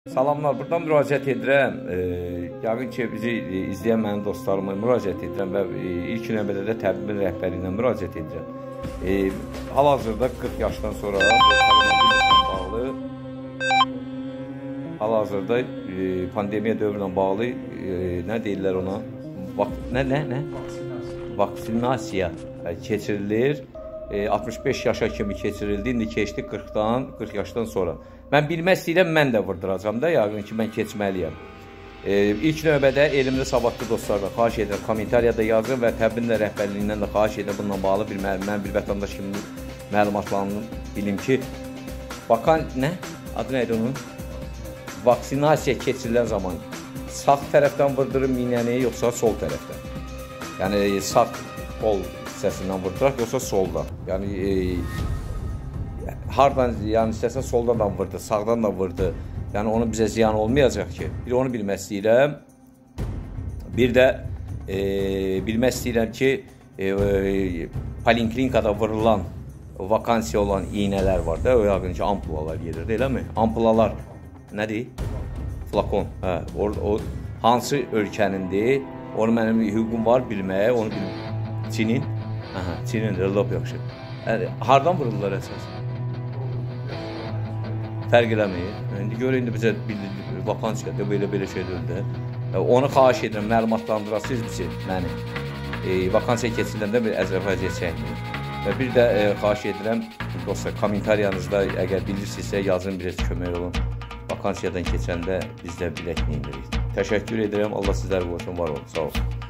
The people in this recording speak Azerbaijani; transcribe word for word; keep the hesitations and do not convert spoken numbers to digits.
Salamlar, buradan müraciət edirəm. E, yəqin ki, bizi izləyən mənim dostlarıma müraciət edirəm və e, ilk növbədə də tədbir rəhbərliyinə müraciət edirəm. E, Hal-hazırda qırx yaşdan sonra bağlı, hal-hazırda e, pandemiya dövrünə bağlı e, nə deyirlər ona? Vak nə, nə, nə? Vaksinasiya keçirilir. E, altmış beş yaşa kimi keçirildi. İndi keçdi qırxdan, qırx yaşdan sonra. Mən bilmək istəyirəm, mən də vurduracam da, yəqin ki, mən keçməliyəm. E, ilk növbədə elmli savadlı dostlardan xahiş edirəm, kommentariyada yazın və təbinlə rəhbərliyindən də xahiş edirəm, bununla bağlı bir mən bir vətəndaş kimi məlumatlarını bilim ki, bakan, nə? Adı neydi onun? Vaksinasiya keçirilən zaman sağ tərəfdən vurdurur iynəni, yoxsa sol tərəfdən? Yəni, sağ qol hissəsindən vurduraq, yoxsa soldan? Yəni, e, hardan, yəni istəsən soldan da vurdu, sağdan da vurdu. Yəni onun bizə ziyan olmayacaq ki. Bir onu bilmək istəyirəm. Bir də e, bilmək istəyirəm ki, e, e, poliklinikada vurulan, vakansiya olan iynələr var da, o yəqin ki, ampulalar gedir, eləmi? Ampulalar nədir? Flakon. Hə, o, o hansı ölkənindir? Onu mənim hüququm var bilməyə, onu bilməyəm. Çinin? Aha, Çinin, lop yaxşı. Yəni, hardan vururlar əsas? Fərq eləməyir. İndi görə, indi bizə vakansiyada belə-belə şeydir də. Onu xahiş edirəm, məlumatlandırasınız bizi, məni. E, vakansiya keçiləndə bir əzəvəziyyət çəkməyir. Və bir də e, xahiş edirəm, dostlar, kommentariyanızda əgər bilirsinizsə, yazın, bir kömək olun. Vakansiyadan keçəndə biz də bilək neyindirik. Təşəkkür edirəm, Allah sizləri qoysun, var olun, sağ olun.